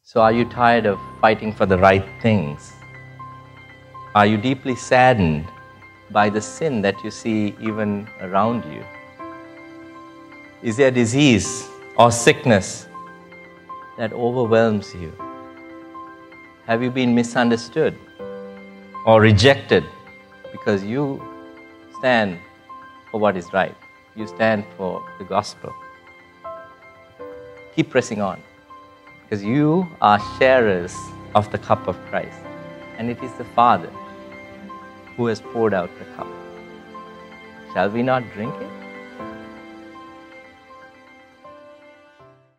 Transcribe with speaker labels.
Speaker 1: So are you tired of fighting for the right things? Are you deeply saddened by the sin that you see even around you? Is there disease or sickness that overwhelms you? Have you been misunderstood or rejected because you stand for what is right? You stand for the gospel. Keep pressing on, because you are sharers of the cup of Christ, and it is the Father who has poured out the cup. Shall we not drink it?